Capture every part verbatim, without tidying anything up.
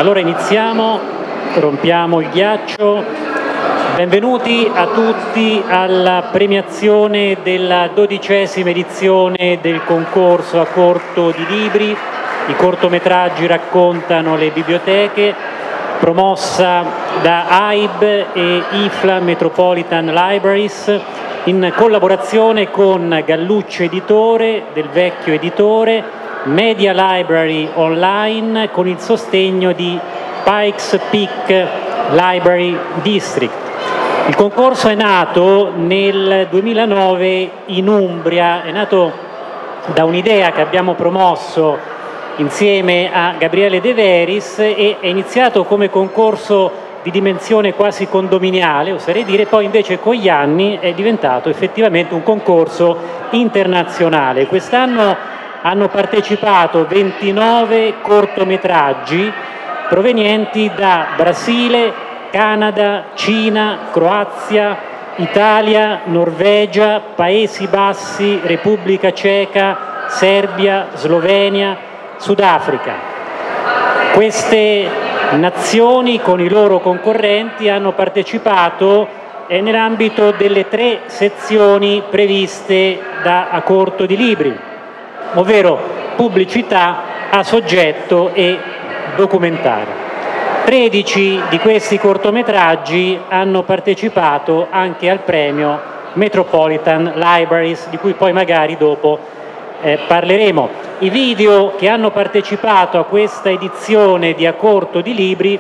Allora iniziamo, rompiamo il ghiaccio. Benvenuti a tutti alla premiazione della dodicesima edizione del concorso a corto di libri. I cortometraggi raccontano le biblioteche, promossa da A I B e I F L A Metropolitan Libraries in collaborazione con Galluccio Editore, Del Vecchio Editore, Media Library Online con il sostegno di Pikes Peak Library District. Il concorso è nato nel duemilanove in Umbria, è nato da un'idea che abbiamo promosso insieme a Gabriele De Veris e è iniziato come concorso di dimensione quasi condominiale, oserei dire, poi invece con gli anni è diventato effettivamente un concorso internazionale. Quest'anno hanno partecipato ventinove cortometraggi provenienti da Brasile, Canada, Cina, Croazia, Italia, Norvegia, Paesi Bassi, Repubblica Ceca, Serbia, Slovenia, Sudafrica. Queste nazioni con i loro concorrenti hanno partecipato eh, nell'ambito delle tre sezioni previste da A Corto di Libri, ovvero pubblicità, a soggetto e documentario. tredici di questi cortometraggi hanno partecipato anche al premio Metropolitan Libraries, di cui poi magari dopo eh, parleremo. I video che hanno partecipato a questa edizione di A Corto di Libri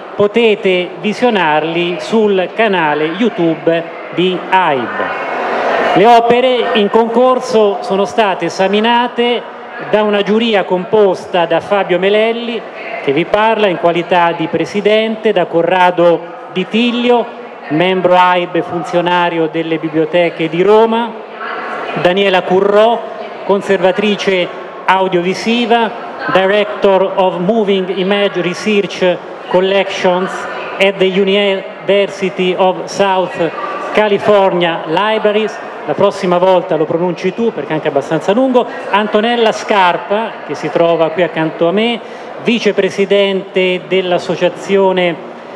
potete visionarli sul canale YouTube di A I B. Le opere in concorso sono state esaminate da una giuria composta da Fabio Melelli, che vi parla in qualità di presidente, da Corrado Di Tiglio, membro A I B e funzionario delle biblioteche di Roma, Daniela Currò, conservatrice audiovisiva, Director of Moving Image Research Collections at the University of South California Libraries. La prossima volta lo pronunci tu perché è anche abbastanza lungo. Antonella Scarpa, che si trova qui accanto a me, vicepresidente dell'Associazione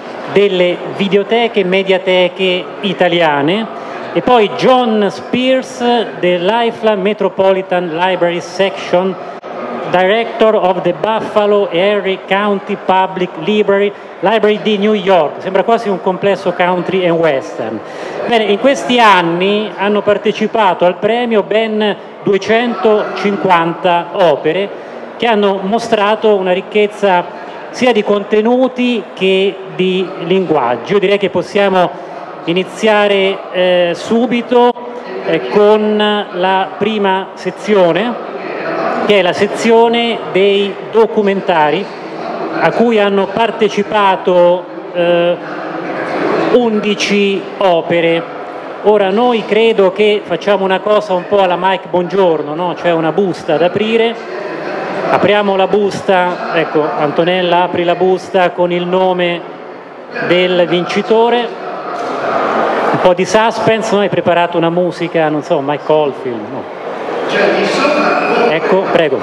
delle Videoteche e Mediateche Italiane, e poi John Spears dell'I F L A Metropolitan Library Section, Director of the Buffalo e Erie County Public Library, Library di New York. Sembra quasi un complesso country and western. Bene, in questi anni hanno partecipato al premio ben duecentocinquanta opere che hanno mostrato una ricchezza sia di contenuti che di linguaggio. Io direi che possiamo iniziare eh, subito eh, con la prima sezione, che è la sezione dei documentari, a cui hanno partecipato eh, undici opere. Ora noi credo che facciamo una cosa un po' alla Mike Bongiorno, no? C'è una busta da aprire, apriamo la busta, ecco, Antonella apri la busta con il nome del vincitore, un po' di suspense, no? Hai preparato una musica, non so, Mike Oldfield, no? Ecco, prego.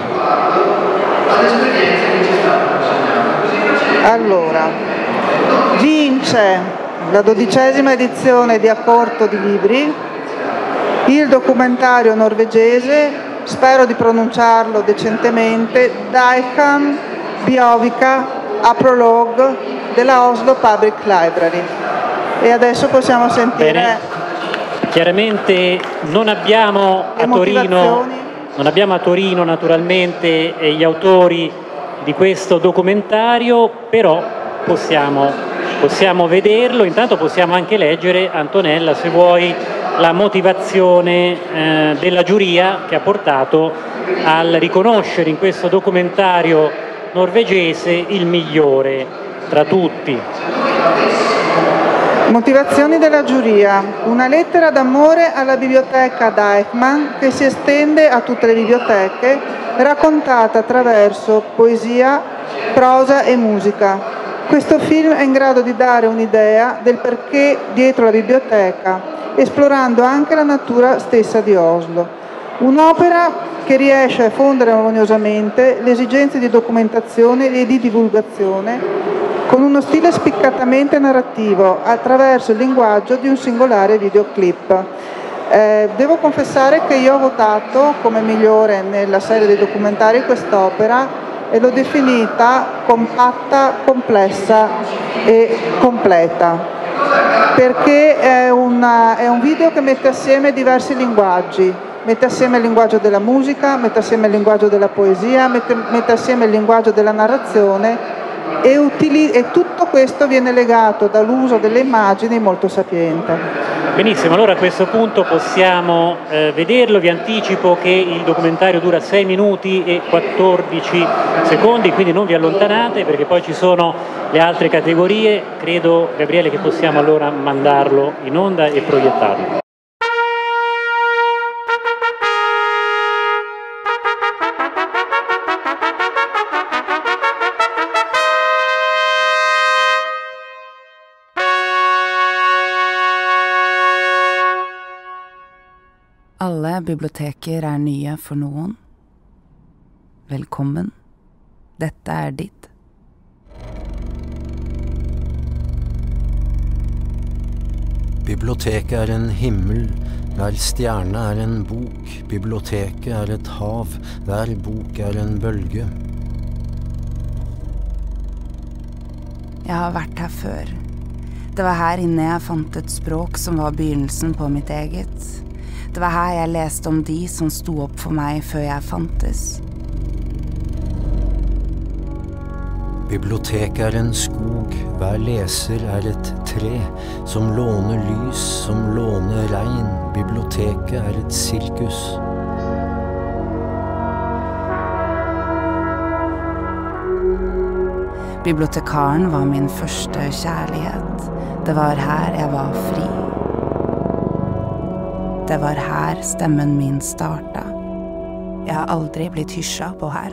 Allora, vince la dodicesima edizione di A Corto di Libri il documentario norvegese, spero di pronunciarlo decentemente, Daikan Bjovika a Prologue della Oslo Public Library. E adesso possiamo sentire... Bene. Chiaramente non abbiamo a Torino, non abbiamo a Torino naturalmente gli autori di questo documentario, però possiamo, possiamo vederlo. Intanto possiamo anche leggere, Antonella, se vuoi, la motivazione eh, della giuria che ha portato al riconoscere in questo documentario norvegese il migliore tra tutti. Motivazioni della giuria. Una lettera d'amore alla biblioteca Deichmann che si estende a tutte le biblioteche, raccontata attraverso poesia, prosa e musica. Questo film è in grado di dare un'idea del perché dietro la biblioteca, esplorando anche la natura stessa di Oslo. Un'opera che riesce a fondere armoniosamente le esigenze di documentazione e di divulgazione con uno stile spiccatamente narrativo attraverso il linguaggio di un singolare videoclip. Eh, devo confessare che io ho votato come migliore nella serie dei documentari quest'opera e l'ho definita compatta, complessa e completa, perché è, una, è un video che mette assieme diversi linguaggi, mette assieme il linguaggio della musica, mette assieme il linguaggio della poesia, mette, mette assieme il linguaggio della narrazione e, utili, e tutto questo viene legato dall'uso delle immagini molto sapiente. Benissimo, allora a questo punto possiamo eh, vederlo. Vi anticipo che il documentario dura sei minuti e quattordici secondi, quindi non vi allontanate perché poi ci sono le altre categorie. Credo, Gabriele, che possiamo allora mandarlo in onda e proiettarlo. Alle biblioteker er nye for noen. Velkommen. Dette er ditt. Biblioteket er en himmel, hver stjerne er en bok. Biblioteket er et hav, hver bok er en bølge. Jeg har vært her før. Det var her inne jeg fant et språk som var begynnelsen på mitt eget. Det var her jeg leste om de som sto opp for meg før jeg fantes. Biblioteket er en skog, hver leser er et tre, som låner lys, som låner regn. Biblioteket er et sirkus. Bibliotekaren var min første kjærlighet. Det var her jeg var fri. Det var her stemmen min starta. Jeg har aldri blitt hysja på her.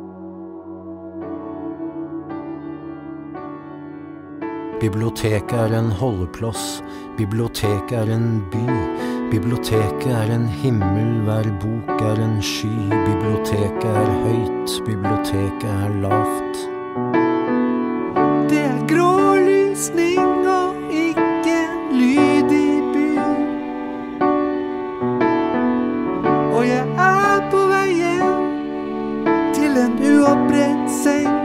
Biblioteket er en holdeplass, biblioteket er en by. Biblioteket er en himmel, hver bok er en sky. Biblioteket er høyt, biblioteket er lavt. Det er grålysning og ikke lyd i byen. Og jeg er på vei hjem til en uopprett seng.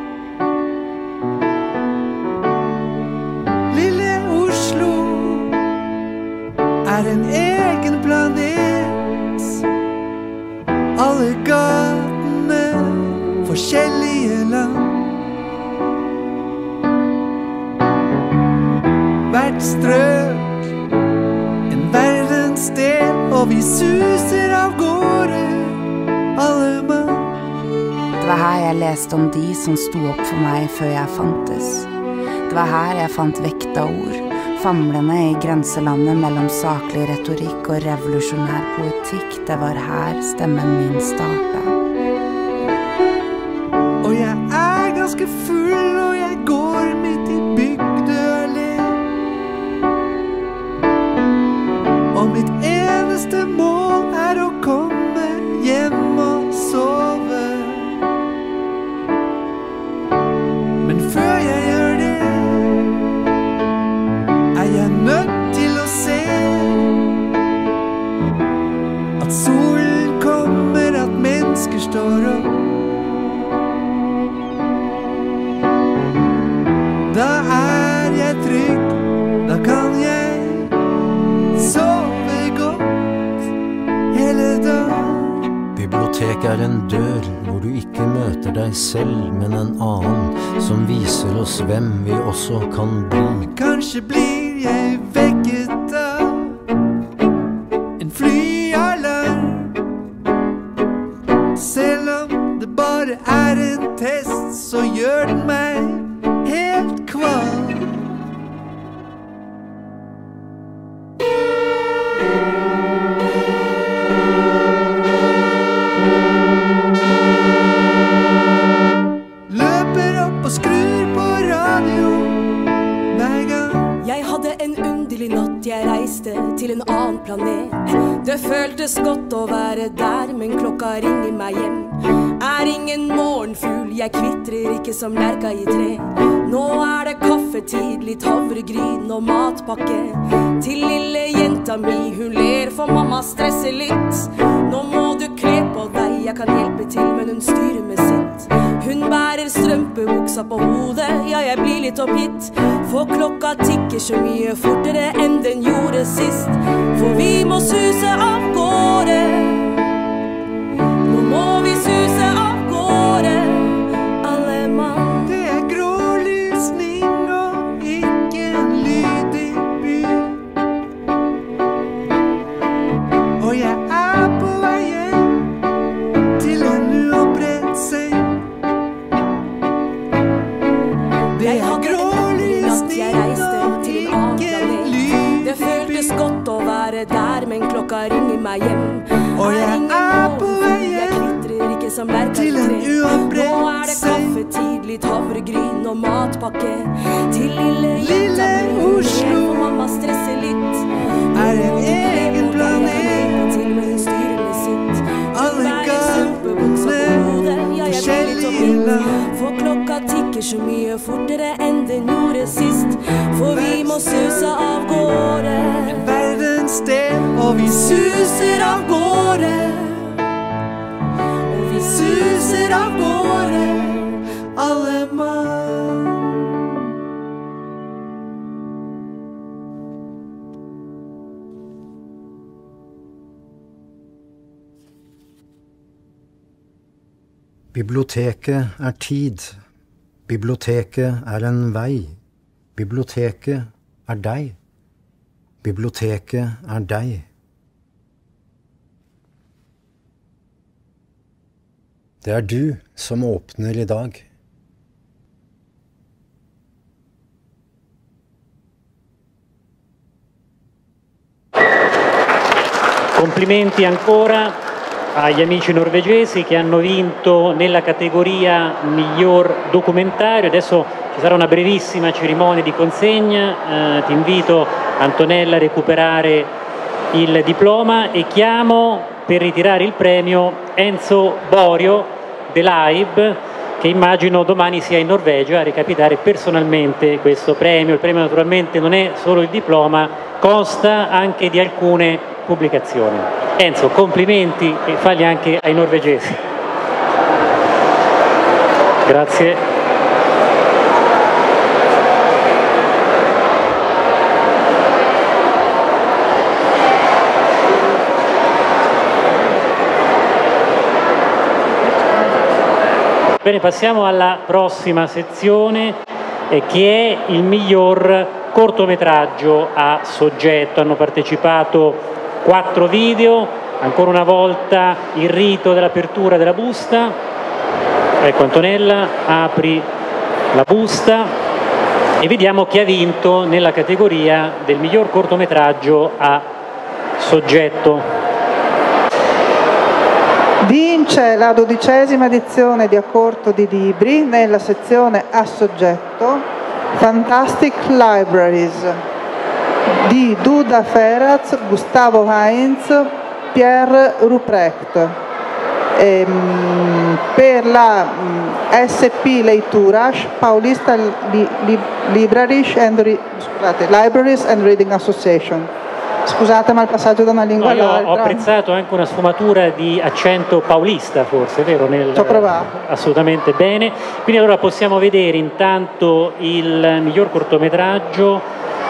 Lille Oslo er en egen planet. Alle gatene forskjellige land. Hvert strøk en verdensdel, og vi suser av gårde, alle mann. Det var her jeg leste om de som sto opp for meg før jeg fantes. Det var her jeg fant vekta ord, famlende i grenselandet mellom saklig retorikk og revolusjonær poetikk. Det var her stemmen min starta. Og jeg er ganske full, og jeg går midt i bygde allé. Og mitt eneste mål er å komme hjem og sove. Men før jeg gjør det, er jeg nødt til å se at solen kommer, at mennesker står opp. Da er jeg trygg, da kan jeg sove godt hele dagen. Biblioteket er en dør hvor du ikke møter deg selv, men en annen som viser oss hvem vi også kan bli. Kanskje blir jeg vekket av en flyalarm. Selv om det bare er en test, så gjør den meg helt kvalm. Løper opp og skrur på radio hver gang. Jeg hadde en underlig natt, jeg reiste til en annen annen planet. Det føltes godt å være der, men klokka ringer meg hjem. Er ingen morgenfugl, jeg kvitrer ikke som lerka i tre. Nå er det kaffetid, litt havregryn og matpakke. Til lille jenta mi, hun ler for mamma stresser litt. Nå må du kle på deg, jeg kan hjelpe til, men hun styrer med sitt. Hun bærer strømpebuksa på hodet, ja jeg blir litt oppgitt. For klokka tikker så mye fortere enn den gjorde sist. For vi må suse av gårde. Nå må vi suse av gårde, alle mann. Det er grålysning og ikke en lydig by. Og jeg er på vei hjem til en uopprett seng. Det er grålysning og ikke en lydig by. Det føltes godt å være der, men klokka ringer meg hjem. Og jeg er på vei Jeg hjem kvitrer ikke som lerka i til en tre. Nå er uopprett det seng. kaffetid, litt havregryn og matpakke. Til lille Lille jenta mi, Oslo for mamma stresser litt. er en egen planet. Til med hun styrer med sitt. Alle Bærer strømpebuksa på hodet, ja, jeg blir litt forskjellige oppgitt. land. For klokka tikker så mye fortere enn den gjorde sist. For vi må suse av gårde. Verdenssted, og vi suser av gårde. Og vi Suser av gårde, alle mann. Biblioteket er tid. Biblioteket er en vei. Biblioteket er deg. Biblioteket er deg. Det er du som åpner i dag. Complimenti ancora agli amici norvegesi che hanno vinto nella categoria miglior documentario. Adesso ci sarà una brevissima cerimonia di consegna. Eh, ti invito, Antonella, a recuperare il diploma e chiamo per ritirare il premio Enzo Borio dell'A I B, che immagino domani sia in Norvegia a recapitare personalmente questo premio. Il premio naturalmente non è solo il diploma, consta anche di alcune pubblicazioni. Enzo, complimenti e fagli anche ai norvegesi. Grazie. Bene, passiamo alla prossima sezione eh, che è il miglior cortometraggio a soggetto. Hanno partecipato quattro video, ancora una volta il rito dell'apertura della busta. Ecco, Antonella, apri la busta e vediamo chi ha vinto nella categoria del miglior cortometraggio a soggetto. Vince la dodicesima edizione di A Corto di Libri nella sezione a soggetto Fantastic Libraries di Duda Feraz, Gustavo Heinz, Pierre Ruprecht. Ehm, per la mh, S P Leituras, Paulista Li, Li, Libraries and, scusate, Libraries and Reading Association. Scusate, ma il passaggio da una lingua no, all'altra. Ho apprezzato anche una sfumatura di accento paulista, forse, vero? Nel, Ci ho provato. Assolutamente bene. Quindi allora possiamo vedere intanto il miglior cortometraggio.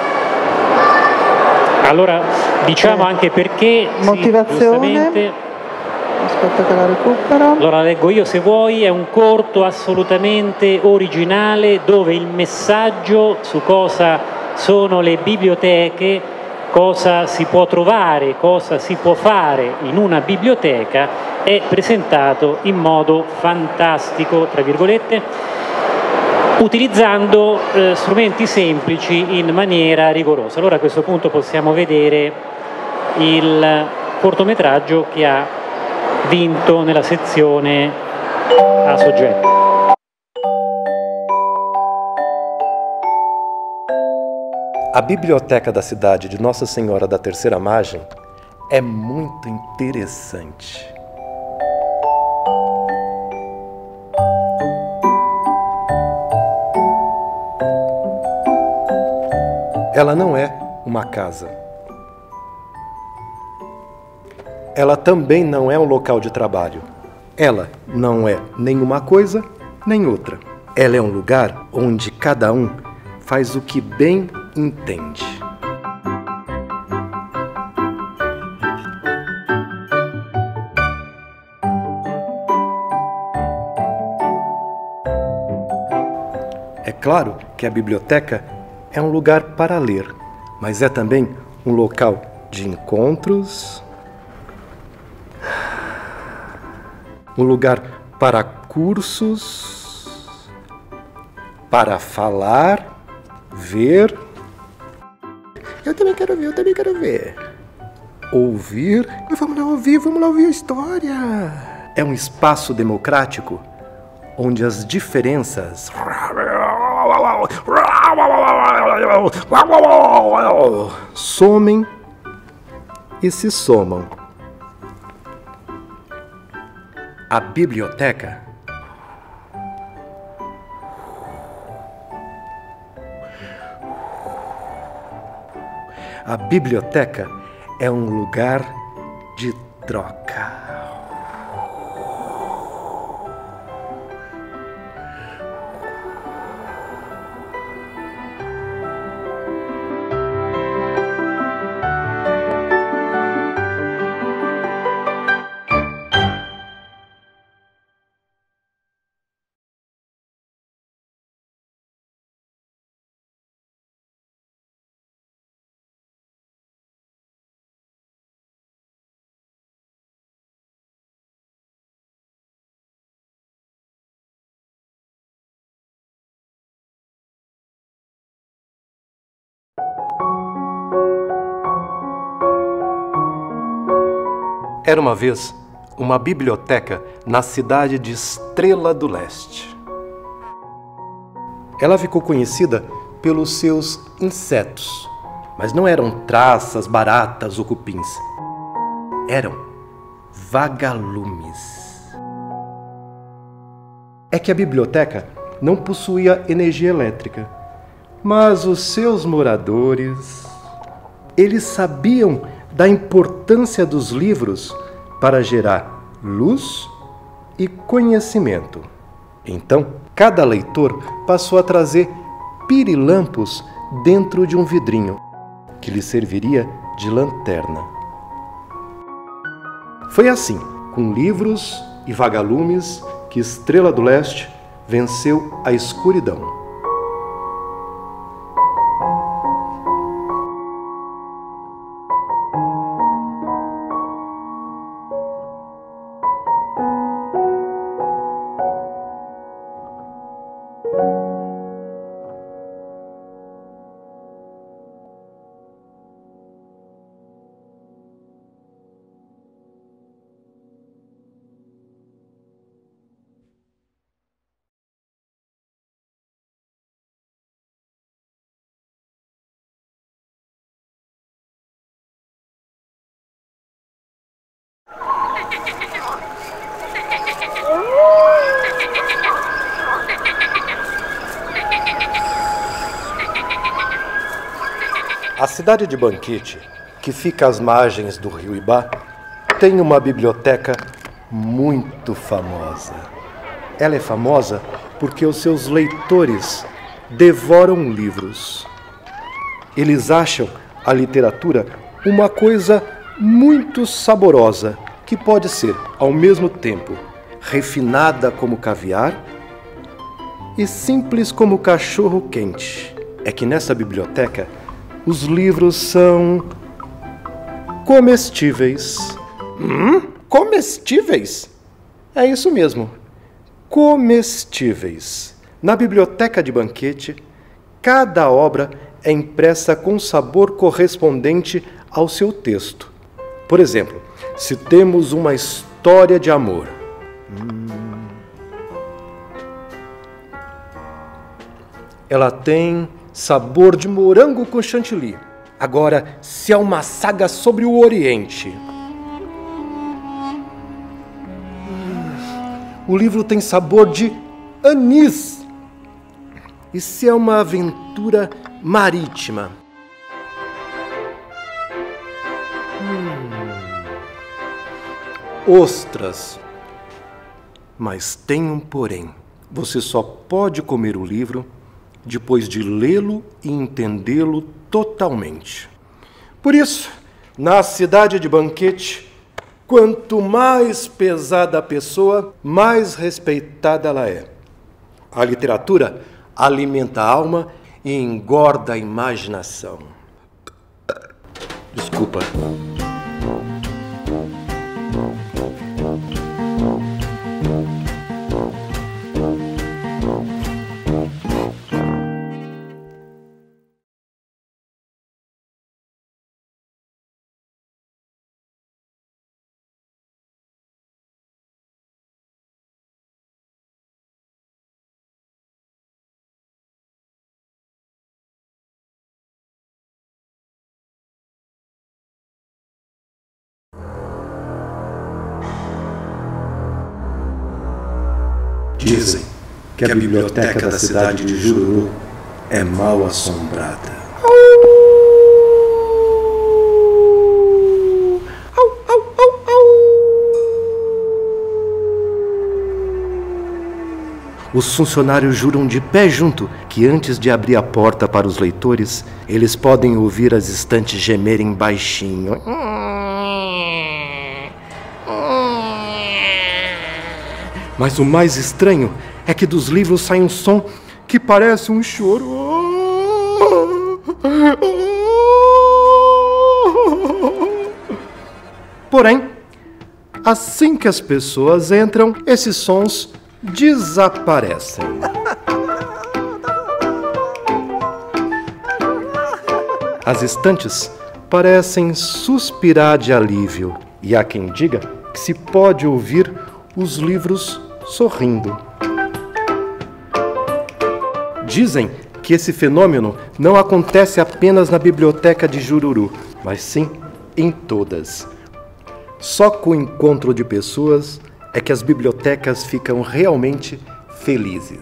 Allora, diciamo eh, anche perché... motivazione. Sì, aspetta che la recupero. allora leggo io se vuoi. È un corto assolutamente originale dove il messaggio su cosa sono le biblioteche, cosa si può trovare, cosa si può fare in una biblioteca è presentato in modo fantastico, tra virgolette, utilizzando eh, strumenti semplici in maniera rigorosa. Allora a questo punto possiamo vedere il cortometraggio che ha vinto nella sezione a soggetto. A biblioteca da cidade de Nossa Senhora da Terceira Margem é muito interessante. Ela não é uma casa. Ela também não é um local de trabalho. Ela não é nem uma coisa, nem outra. Ela é um lugar onde cada um faz o que bem entende. É claro que a biblioteca é um lugar para ler, mas é também um local de encontros, um lugar para cursos, para falar, ver. Eu também quero ver, eu também quero ver. Ouvir. Vamos lá ouvir, vamos lá ouvir a história. É um espaço democrático onde as diferenças somem e se somam. A biblioteca A biblioteca é um lugar de troca. Era uma vez uma biblioteca na cidade de Estrela do Leste. Ela ficou conhecida pelos seus insetos, mas não eram traças, baratas ou cupins. Eram vagalumes. É que a biblioteca não possuía energia elétrica, mas os seus moradores, eles sabiam da importância dos livros para gerar luz e conhecimento. Então, cada leitor passou a trazer pirilampos dentro de um vidrinho, que lhe serviria de lanterna. Foi assim, com livros e vagalumes, que Estrela do Leste venceu a escuridão. A cidade de Banquete, que fica às margens do rio Ibá, tem uma biblioteca muito famosa. Ela é famosa porque os seus leitores devoram livros. Eles acham a literatura uma coisa muito saborosa, que pode ser, ao mesmo tempo, refinada como caviar e simples como cachorro quente. É que nessa biblioteca os livros são comestíveis. Hum? Comestíveis? É isso mesmo. Comestíveis. Na biblioteca de Banquete, cada obra é impressa com sabor correspondente ao seu texto. Por exemplo, se temos uma história de amor, hum, ela tem sabor de morango com chantilly. Agora, se é uma saga sobre o Oriente... O livro tem sabor de anis. E se é uma aventura marítima? Hum. Ostras. Mas tem um porém. Você só pode comer o livro depois de lê-lo e entendê-lo totalmente. Por isso, na cidade de banquete, quanto mais pesada a pessoa, mais respeitada ela é. A literatura alimenta a alma e engorda a imaginação. Desculpa. Dizem que a biblioteca da cidade de Jururu é mal assombrada. Os funcionários juram de pé junto que antes de abrir a porta para os leitores, eles podem ouvir as estantes gemerem baixinho. Mas o mais estranho é que dos livros sai um som que parece um choro. Porém, assim que as pessoas entram, esses sons desaparecem. As estantes parecem suspirar de alívio, e há quem diga que se pode ouvir os livros sorrindo. Dizem que esse fenômeno não acontece apenas na biblioteca de Jururu, mas sim em todas. Só com o encontro de pessoas é que as bibliotecas ficam realmente felizes.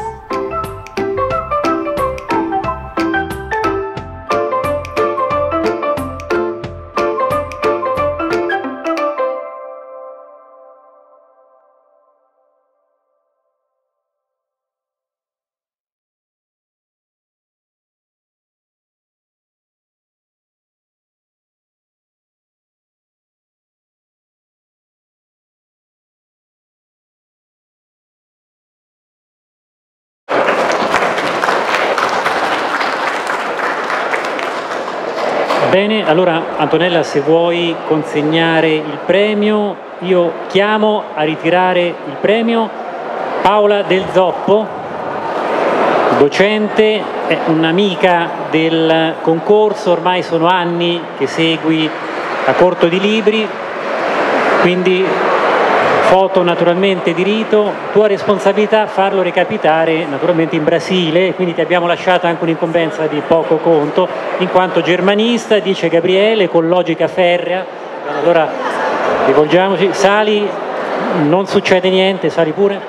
Bene, allora Antonella, se vuoi consegnare il premio, io chiamo a ritirare il premio Paola Del Zoppo, docente, è un'amica del concorso, ormai sono anni che segui a Corto di Libri, quindi foto naturalmente di rito, tua responsabilità farlo recapitare naturalmente in Brasile, quindi ti abbiamo lasciato anche un'incombenza di poco conto, in quanto germanista, dice Gabriele, con logica ferrea. Allora rivolgiamoci, sali, non succede niente, sali pure.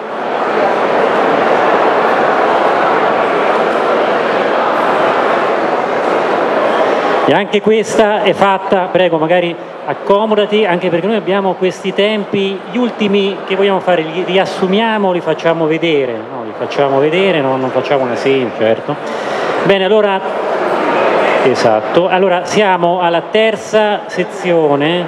E anche questa è fatta, prego, magari accomodati, anche perché noi abbiamo questi tempi, gli ultimi che vogliamo fare, li riassumiamo, li facciamo vedere, no? Li facciamo vedere, no? Non facciamo una sì, certo. Bene, allora, esatto, allora siamo alla terza sezione.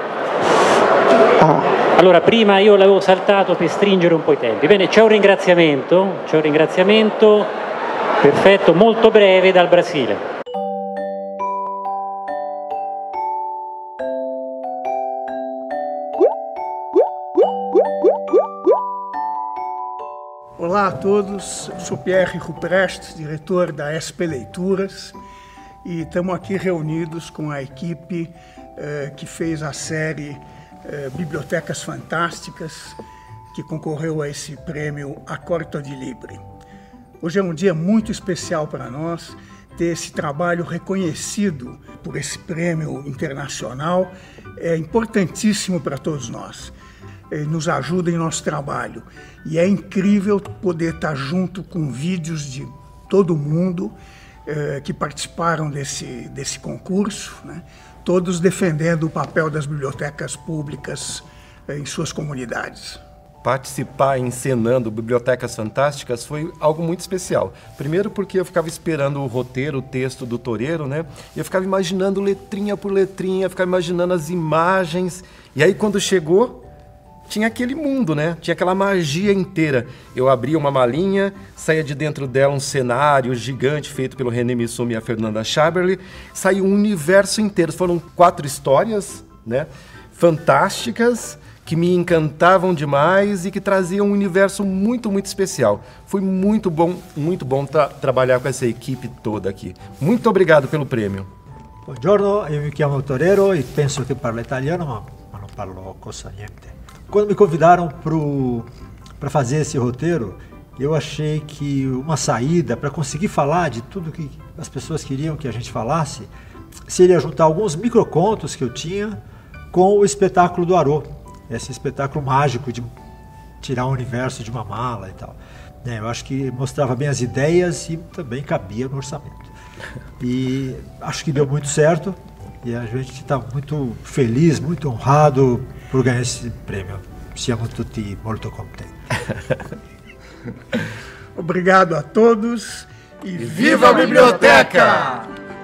Allora, prima io l'avevo saltato per stringere un po' i tempi. Bene, c'è un ringraziamento, c'è un ringraziamento, perfetto, molto breve dal Brasile. Olá a todos, eu sou Pierre Ruprecht, diretor da S P Leituras, e estamos aqui reunidos com a equipe eh, que fez a série eh, Bibliotecas Fantásticas, que concorreu a esse prêmio A Corto di Libri. Hoje é um dia muito especial para nós, ter esse trabalho reconhecido por esse prêmio internacional é importantíssimo para todos nós. Nos ajuda em nosso trabalho. E é incrível poder estar junto com vídeos de todo mundo eh, que participaram desse, desse concurso, né? Todos defendendo o papel das bibliotecas públicas eh, em suas comunidades. Participar encenando Bibliotecas Fantásticas foi algo muito especial. Primeiro porque eu ficava esperando o roteiro, o texto do toureiro, né? E eu ficava imaginando letrinha por letrinha, ficava imaginando as imagens. E aí quando chegou, tinha aquele mundo, né? Tinha aquela magia inteira. Eu abria uma malinha, saía de dentro dela um cenário gigante feito pelo René Missumi e a Fernanda Schaberli. Saiu um universo inteiro. Foram quatro histórias, né? Fantásticas, que me encantavam demais e que traziam um universo muito, muito especial. Foi muito bom, muito bom tra trabalhar com essa equipe toda aqui. Muito obrigado pelo prêmio. Buongiorno, io mi chiamo Torero e penso che parlo italiano, ma, ma non parlo cosa niente. Quando me convidaram para fazer esse roteiro, eu achei que uma saída para conseguir falar de tudo que as pessoas queriam que a gente falasse seria juntar alguns microcontos que eu tinha com o espetáculo do Arô. Esse espetáculo mágico de tirar o universo de uma mala e tal. Eu acho que mostrava bem as ideias e também cabia no orçamento. E acho que deu muito certo e a gente está muito feliz, muito honrado por ganhar esse prêmio. Siamo tutti molto contenti. Obrigado a todos e viva a biblioteca!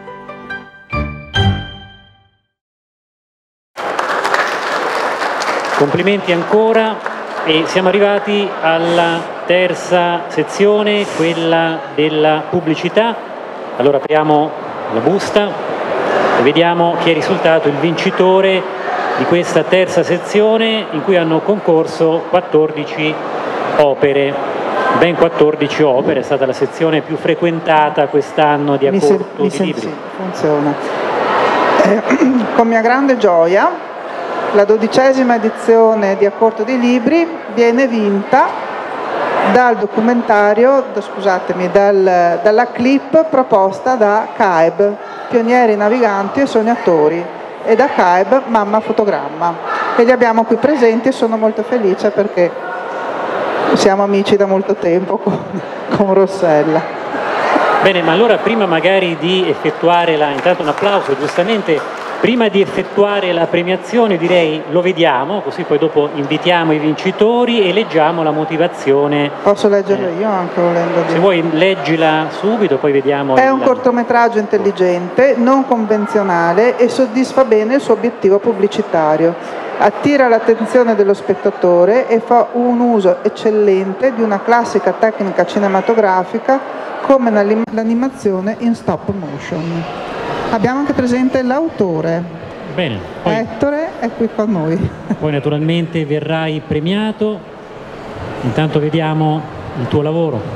Complimenti ancora e siamo arrivati alla terza sezione, quella della pubblicità. Allora apriamo la busta e vediamo chi è risultato il vincitore di questa terza sezione in cui hanno concorso quattordici opere. Ben quattordici opere, è stata la sezione più frequentata quest'anno di Accorto di Libri. Sì, funziona. Eh, con mia grande gioia la dodicesima edizione di Accorto di Libri viene vinta dal documentario, scusatemi, dal, dalla clip proposta da C A E B, Pionieri Naviganti e Sognatori, e da C A E B Mamma Fotogramma. E li abbiamo qui presenti e sono molto felice perché siamo amici da molto tempo con, con Rossella. Bene, ma allora prima magari di effettuare la, intanto un applauso giustamente. Prima di effettuare la premiazione direi lo vediamo, così poi dopo invitiamo i vincitori e leggiamo la motivazione. Posso leggerla io anche volendo? Se vuoi leggila subito, poi vediamo. È il... un cortometraggio intelligente, non convenzionale e soddisfa bene il suo obiettivo pubblicitario. Attira l'attenzione dello spettatore e fa un uso eccellente di una classica tecnica cinematografica come l'animazione in stop motion. Abbiamo anche presente l'autore. Bene. Poi, Ettore è qui con noi. Poi naturalmente verrai premiato. Intanto vediamo il tuo lavoro.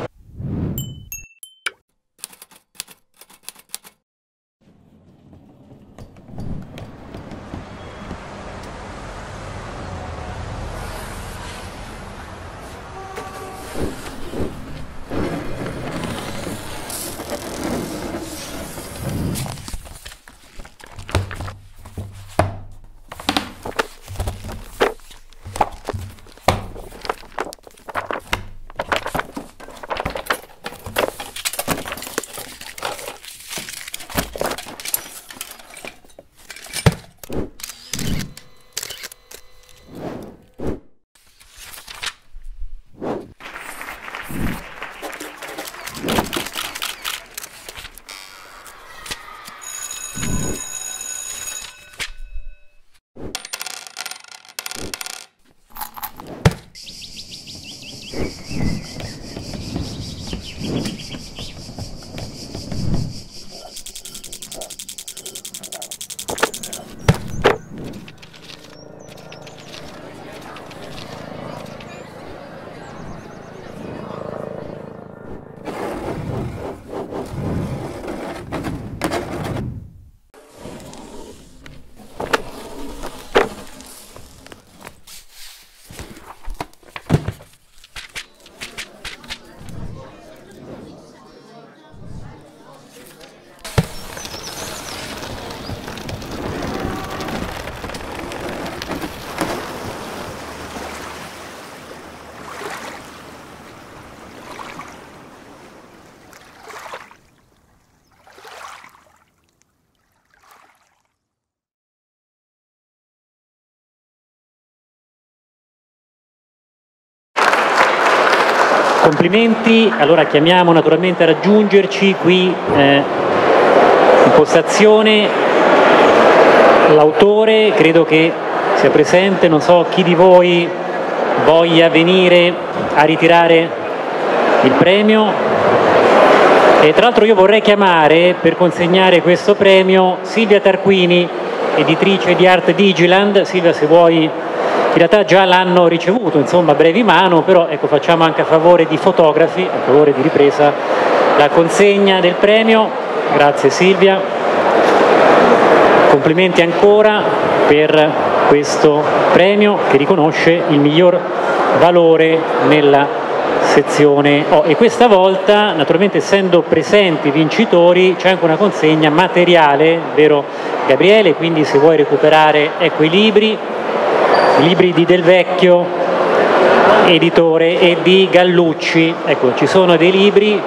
Complimenti, allora chiamiamo naturalmente a raggiungerci qui eh, in postazione l'autore, credo che sia presente, non so chi di voi voglia venire a ritirare il premio. E tra l'altro io vorrei chiamare per consegnare questo premio Silvia Tarquini, editrice di Art Digiland. Silvia, se vuoi, in realtà già l'hanno ricevuto, insomma, a brevi mano, però ecco, facciamo anche a favore di fotografi, a favore di ripresa, la consegna del premio. Grazie Silvia, complimenti ancora per questo premio che riconosce il miglior valore nella sezione O. E questa volta, naturalmente, essendo presenti i vincitori, c'è anche una consegna materiale, vero Gabriele? Quindi se vuoi recuperare, ecco i libri, i libri di Del Vecchio, editore, e di Gallucci. Ecco, ci sono dei libri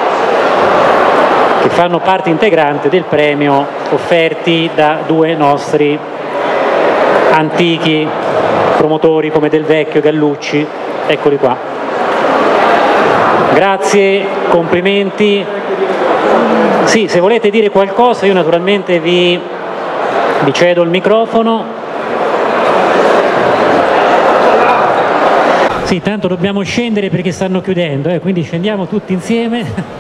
che fanno parte integrante del premio, offerti da due nostri antichi promotori come Del Vecchio e Gallucci. Eccoli qua. Grazie, complimenti. Sì, se volete dire qualcosa io naturalmente vi, vi cedo il microfono. Sì, tanto dobbiamo scendere perché stanno chiudendo, eh, quindi scendiamo tutti insieme.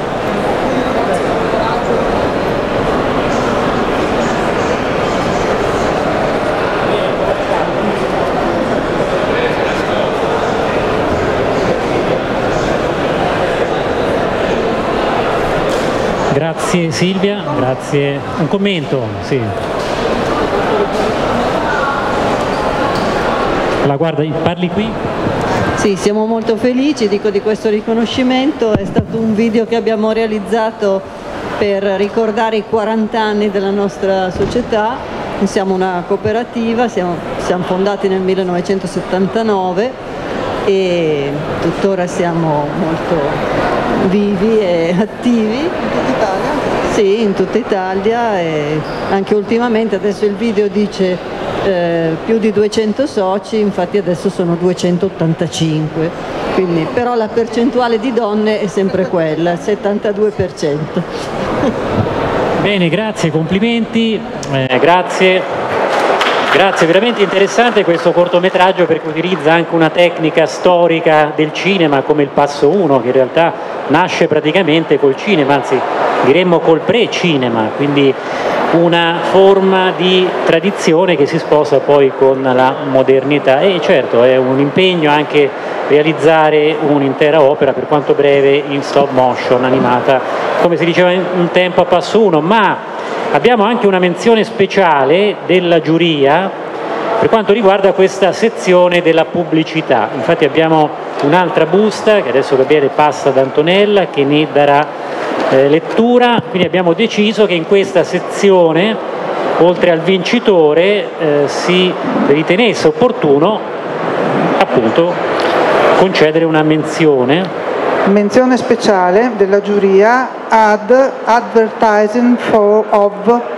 Grazie Silvia, grazie. Un commento? Sì. La guarda, parli qui? Sì, siamo molto felici, dico, di questo riconoscimento. È stato un video che abbiamo realizzato per ricordare i quaranta anni della nostra società. Siamo una cooperativa, siamo, siamo fondati nel millenovecentosettantanove e tuttora siamo molto vivi e attivi. In tutta Italia? Sì, in tutta Italia, e anche ultimamente. Adesso il video dice eh, più di duecento soci, infatti adesso sono duecentottantacinque, quindi, però la percentuale di donne è sempre quella, il settantadue per cento. Bene, grazie, complimenti, eh, grazie. Grazie, veramente interessante questo cortometraggio perché utilizza anche una tecnica storica del cinema come il passo uno, che in realtà nasce praticamente col cinema, anzi diremmo col pre-cinema, quindi una forma di tradizione che si sposa poi con la modernità. E certo è un impegno anche realizzare un'intera opera, per quanto breve, in stop motion, animata, come si diceva un tempo a passo uno, ma abbiamo anche una menzione speciale della giuria per quanto riguarda questa sezione della pubblicità. Infatti abbiamo un'altra busta che adesso Gabriele passa ad Antonella che ne darà eh, lettura, quindi abbiamo deciso che in questa sezione, oltre al vincitore, eh, si ritenesse opportuno appunto concedere una menzione. Menzione speciale della giuria ad Advertising for of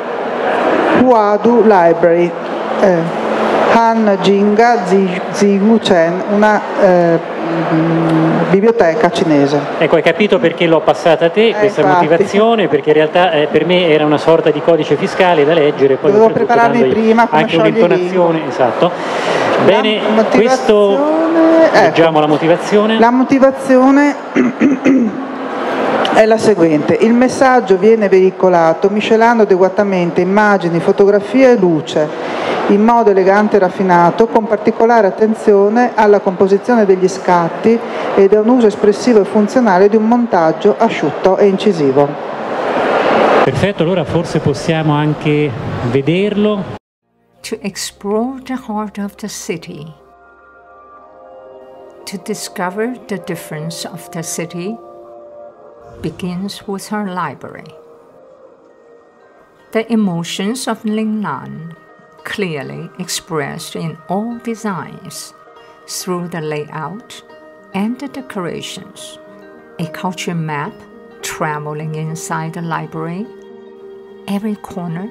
Huadu Library, eh, Han Jinga Zigu Chen, una eh, biblioteca cinese. Ecco, hai capito perché l'ho passata a te, eh, questa infatti. motivazione, perché in realtà eh, per me era una sorta di codice fiscale da leggere, poi dovevo prepararmi prima come anche un'intonazione, esatto. Bene, questo leggiamo ecco, la motivazione. La motivazione è la seguente: il messaggio viene veicolato miscelando adeguatamente immagini, fotografie e luce in modo elegante e raffinato, con particolare attenzione alla composizione degli scatti ed a un uso espressivo e funzionale di un montaggio asciutto e incisivo. Perfetto, allora forse possiamo anche vederlo. To explore the heart of the city, to discover the difference of the city begins with her library. The emotions of Lingnan clearly expressed in all designs through the layout and the decorations, a culture map traveling inside the library, every corner,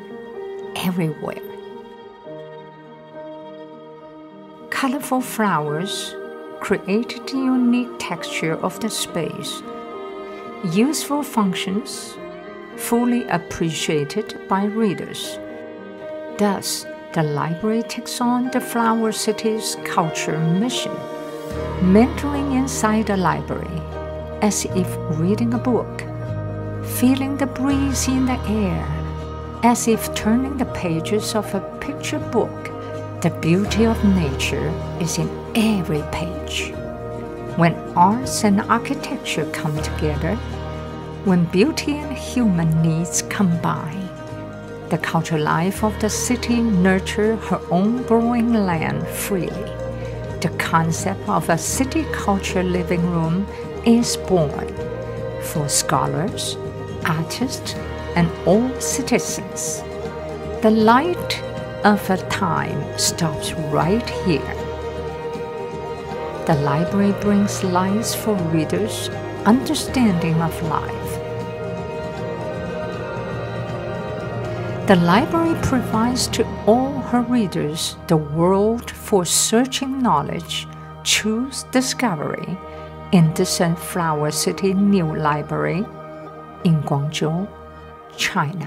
everywhere. Colorful flowers, created the unique texture of the space. Useful functions fully appreciated by readers. Thus, the library takes on the Flower City's culture mission, mentoring inside the library, as if reading a book, feeling the breeze in the air, as if turning the pages of a picture book. The beauty of nature is in every page. When arts and architecture come together, when beauty and human needs combine, the cultural life of the city nurtures her own growing land freely. The concept of a city culture living room is born for scholars, artists, and all citizens. The light of a time stops right here. The library brings lights for readers' understanding of life. The library provides to all her readers the world for searching knowledge. Choose discovery in the Sunflower City New Library in Guangzhou, China.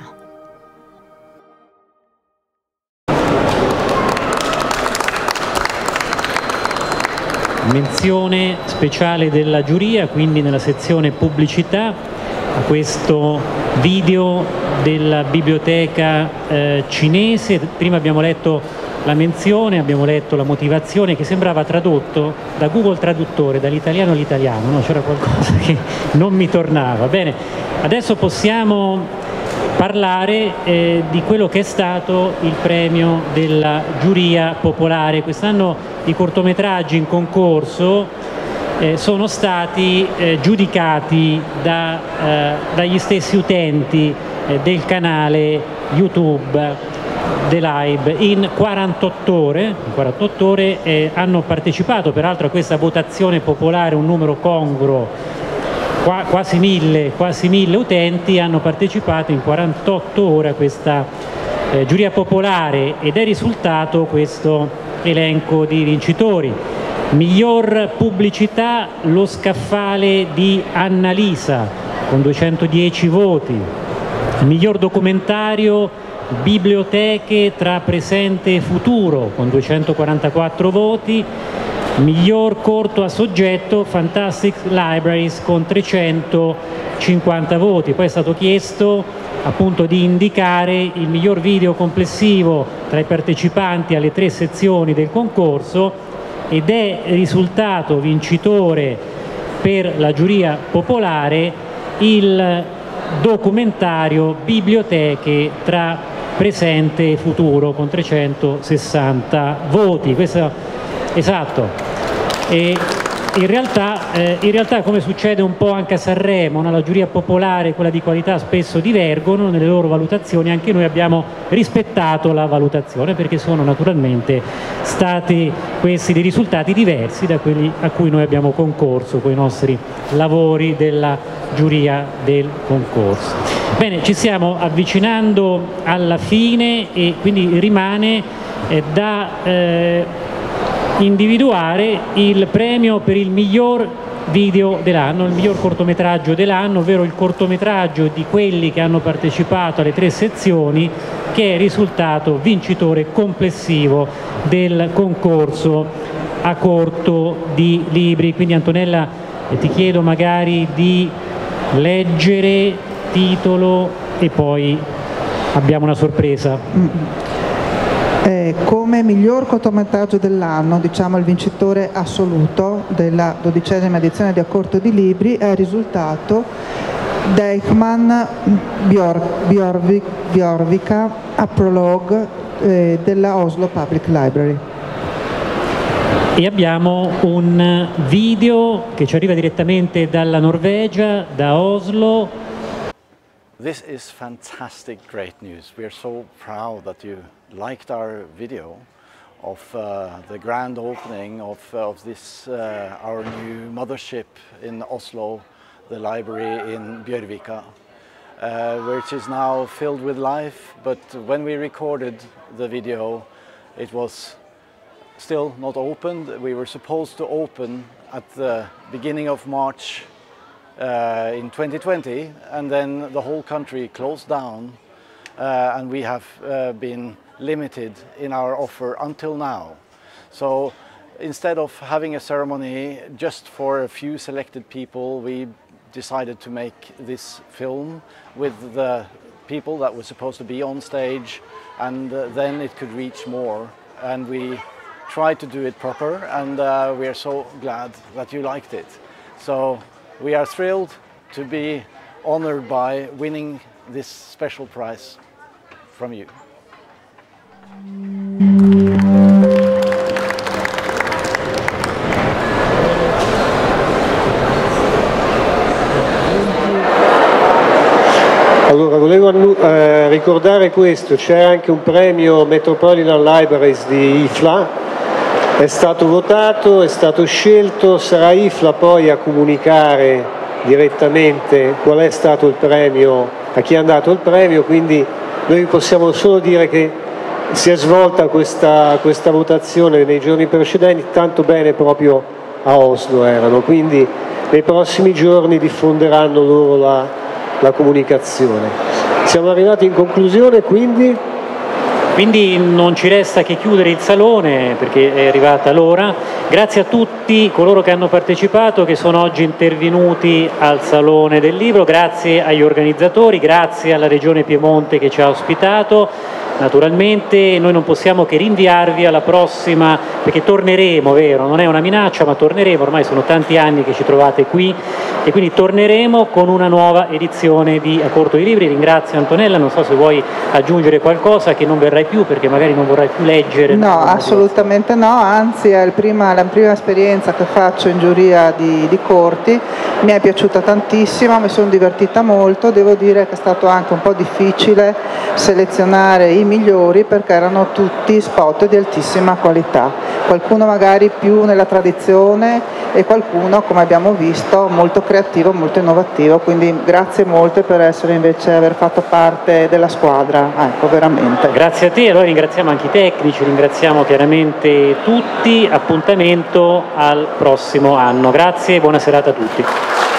Menzione speciale della giuria, quindi nella sezione pubblicità, a questo video della biblioteca eh, cinese. Prima abbiamo letto la menzione, abbiamo letto la motivazione, che sembrava tradotto da Google Traduttore, dall'italiano all'italiano, no? C'era qualcosa che non mi tornava. Bene, adesso possiamo parlare eh, di quello che è stato il premio della giuria popolare. Quest'anno i cortometraggi in concorso eh, sono stati eh, giudicati da, eh, dagli stessi utenti eh, del canale YouTube dell'A I B in quarantotto ore, in quarantotto ore eh, hanno partecipato peraltro a questa votazione popolare un numero congruo. Qua, quasi, mille, quasi mille utenti hanno partecipato in quarantotto ore a questa eh, giuria popolare ed è risultato questo elenco di vincitori. Miglior pubblicità, Lo scaffale di Annalisa con duecentodieci voti. Miglior documentario, Biblioteche tra presente e futuro con duecentoquarantaquattro voti. Miglior corto a soggetto, Fantastic Libraries con trecentocinquanta voti. Poi è stato chiesto appunto di indicare il miglior video complessivo tra i partecipanti alle tre sezioni del concorso ed è risultato vincitore per la giuria popolare il documentario Biblioteche tra presente e futuro con trecentosessanta voti. Questo, esatto. E in realtà, eh, in realtà, come succede un po' anche a Sanremo, no? La giuria popolare e quella di qualità spesso divergono nelle loro valutazioni. Anche noi abbiamo rispettato la valutazione perché sono naturalmente stati questi dei risultati diversi da quelli a cui noi abbiamo concorso con i nostri lavori della giuria del concorso. Bene, ci stiamo avvicinando alla fine e quindi rimane eh, da eh, individuare il premio per il miglior video dell'anno, il miglior cortometraggio dell'anno, ovvero il cortometraggio di quelli che hanno partecipato alle tre sezioni, che è risultato vincitore complessivo del concorso a corto di libri. Quindi Antonella, eh, ti chiedo magari di leggere titolo e poi abbiamo una sorpresa. Mm. Eh, come miglior cortometraggio dell'anno, diciamo il vincitore assoluto della dodicesima edizione di A Corto di Libri è il risultato Deichmann Björk, Björvik, Björvika a Prologue eh, della Oslo Public Library. E abbiamo un video che ci arriva direttamente dalla Norvegia, da Oslo. This is fantastic, great news. We are so proud that you liked our video of uh, the grand opening of, uh, of this, uh, our new mothership in Oslo, the library in Bjørvika, uh, which is now filled with life. But when we recorded the video, it was still not opened. We were supposed to open at the beginning of March uh, in twenty twenty, and then the whole country closed down, uh, and we have uh, been limited in our offer until now. So instead of having a ceremony just for a few selected people, we decided to make this film with the people that were supposed to be on stage, and uh, then it could reach more. And we tried to do it proper, and uh, we are so glad that you liked it. So we are thrilled to be honored by winning this special prize from you. Allora, volevo eh, ricordare questo, c'è anche un premio Metropolitan Libraries di I F L A, è stato votato, è stato scelto, sarà I F L A poi a comunicare direttamente qual è stato il premio, a chi è andato il premio, quindi noi possiamo solo dire che si è svolta questa, questa votazione nei giorni precedenti, tanto bene proprio a Oslo erano, quindi nei prossimi giorni diffonderanno loro la la comunicazione. Siamo arrivati in conclusione, quindi? Quindi non ci resta che chiudere il salone perché è arrivata l'ora. Grazie a tutti coloro che hanno partecipato, che sono oggi intervenuti al Salone del Libro, grazie agli organizzatori, grazie alla Regione Piemonte che ci ha ospitato. Naturalmente noi non possiamo che rinviarvi alla prossima, perché torneremo, vero? Non è una minaccia, ma torneremo, ormai sono tanti anni che ci trovate qui e quindi torneremo con una nuova edizione di A Corto di Libri. Ringrazio Antonella, non so se vuoi aggiungere qualcosa, che non verrai più perché magari non vorrai più leggere. No, assolutamente no, anzi è il prima, la prima esperienza che faccio in giuria di, di corti, mi è piaciuta tantissimo, mi sono divertita molto, devo dire che è stato anche un po' difficile selezionare i migliori perché erano tutti spot di altissima qualità, qualcuno magari più nella tradizione e qualcuno, come abbiamo visto, molto creativo, molto innovativo, quindi grazie molte per essere invece aver fatto parte della squadra, ecco, veramente. Grazie a te, allora ringraziamo anche i tecnici, ringraziamo chiaramente tutti, appuntamento al prossimo anno. Grazie e buona serata a tutti.